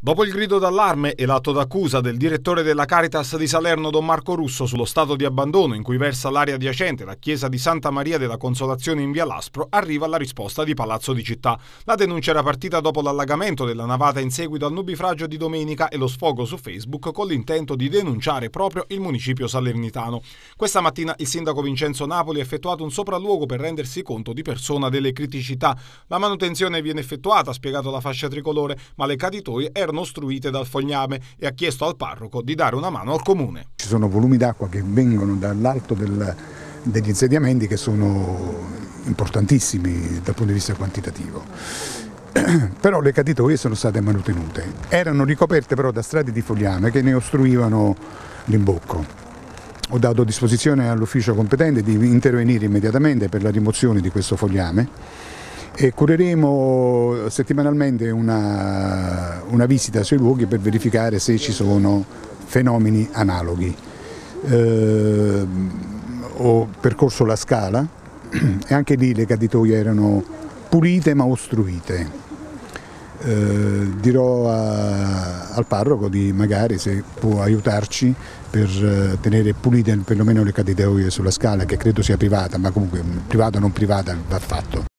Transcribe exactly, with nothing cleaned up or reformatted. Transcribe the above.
Dopo il grido d'allarme e l'atto d'accusa del direttore della Caritas di Salerno Don Marco Russo sullo stato di abbandono in cui versa l'area adiacente la chiesa di Santa Maria della Consolazione in via Laspro, arriva la risposta di Palazzo di Città. La denuncia era partita dopo l'allagamento della navata in seguito al nubifragio di domenica e lo sfogo su Facebook con l'intento di denunciare proprio il municipio salernitano. Questa mattina il sindaco Vincenzo Napoli ha effettuato un sopralluogo per rendersi conto di persona delle criticità. La manutenzione viene effettuata, ha spiegato la fascia tricolore, ma le caditoie erano ostruite dal fogliame e ha chiesto al parroco di dare una mano al comune. Ci sono volumi d'acqua che vengono dall'alto del, degli insediamenti che sono importantissimi dal punto di vista quantitativo. Però le caditoie sono state manutenute. Erano ricoperte però da strati di fogliame che ne ostruivano l'imbocco. Ho dato disposizione all'ufficio competente di intervenire immediatamente per la rimozione di questo fogliame e cureremo settimanalmente una, una visita sui luoghi per verificare se ci sono fenomeni analoghi. Eh, ho percorso la scala e anche lì le caditoie erano pulite ma ostruite. Eh, dirò a, al parroco di magari se può aiutarci per tenere pulite perlomeno le caditoie sulla scala, che credo sia privata, ma comunque privata o non privata va fatto.